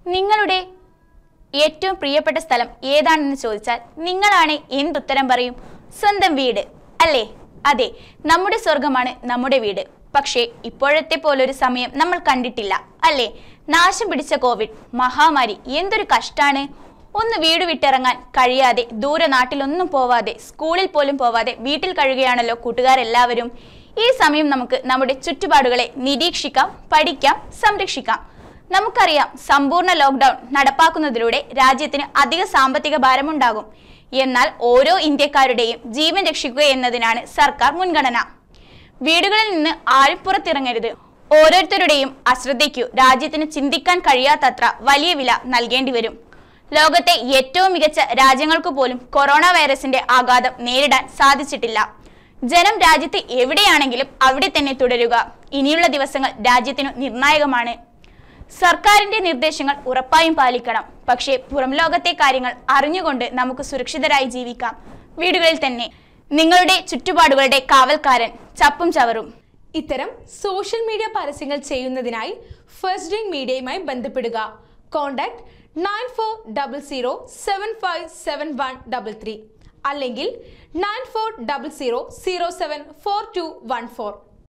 നിങ്ങളുടെ ഏറ്റവും പ്രിയപ്പെട്ട സ്ഥലം ഏതാണെന്ന് ചോദിച്ചാൽ നിങ്ങളാണ് എന്തുത്തരം പറയും? സ്വന്തം വീട് അല്ലേ? അതെ, നമ്മുടെ സ്വർഗമാണ് നമ്മുടെ വീട്. പക്ഷേ ഇപ്പോഴത്തെ പോലൊരു സമയം നമ്മൾ കണ്ടിട്ടില്ല അല്ലേ? നാശം പിടിച്ച കോവിഡ് മഹാമാരി എന്തൊരു കഷ്ടാണ്. ഒന്ന് വീട് വിട്ടിറങ്ങാൻ കഴിയാതെ, ദൂരെ നാട്ടിലൊന്നും പോവാതെ, സ്കൂളിൽ പോലും പോവാതെ വീട്ടിൽ കഴിയുകയാണല്ലോ കൂട്ടുകാരെല്ലാവരും. ഈ സമയം നമുക്ക് നമ്മുടെ ചുറ്റുപാടുകളെ നിരീക്ഷിക്കാം, പഠിക്കാം, സംരക്ഷിക്കാം. നമുക്കറിയാം, സമ്പൂർണ്ണ ലോക്ക്ഡൌൺ നടപ്പാക്കുന്നതിലൂടെ രാജ്യത്തിന് അധിക സാമ്പത്തിക ഭാരമുണ്ടാകും. എന്നാൽ ഓരോ ഇന്ത്യക്കാരുടെയും ജീവൻ രക്ഷിക്കുക എന്നതിനാണ് സർക്കാർ മുൻഗണന. വീടുകളിൽ നിന്ന് ആരും പുറത്തിറങ്ങരുത്. ഓരോരുത്തരുടെയും അശ്രദ്ധയ്ക്കു രാജ്യത്തിന് ചിന്തിക്കാൻ കഴിയാത്തത്ര വലിയ വില നൽകേണ്ടി വരും. ലോകത്തെ ഏറ്റവും മികച്ച രാജ്യങ്ങൾക്ക് പോലും കൊറോണ വൈറസിന്റെ ആഘാതം നേരിടാൻ സാധിച്ചിട്ടില്ല. ജനം രാജ്യത്ത് എവിടെയാണെങ്കിലും അവിടെ തന്നെ തുടരുക. ഇനിയുള്ള ദിവസങ്ങൾ രാജ്യത്തിനു നിർണായകമാണ്. സർക്കാരിന്റെ നിർദ്ദേശങ്ങൾ ഉറപ്പായും പാലിക്കണം. പക്ഷേ പുറം ലോകത്തെ കാര്യങ്ങൾ അറിഞ്ഞുകൊണ്ട് നമുക്ക് സുരക്ഷിതരായി ജീവിക്കാം, വീടുകളിൽ തന്നെ. നിങ്ങളുടെ ചുറ്റുപാടുകളുടെ കാവൽക്കാരൻ ചപ്പും ചവറും. ഇത്തരം സോഷ്യൽ മീഡിയ പരസ്യങ്ങൾ ചെയ്യുന്നതിനായി ഫസ്റ്റ് ഡ്രിങ്ക് മീഡിയയുമായി ബന്ധപ്പെടുക. കോൺടാക്ട് 9400757133 അല്ലെങ്കിൽ 9400074214.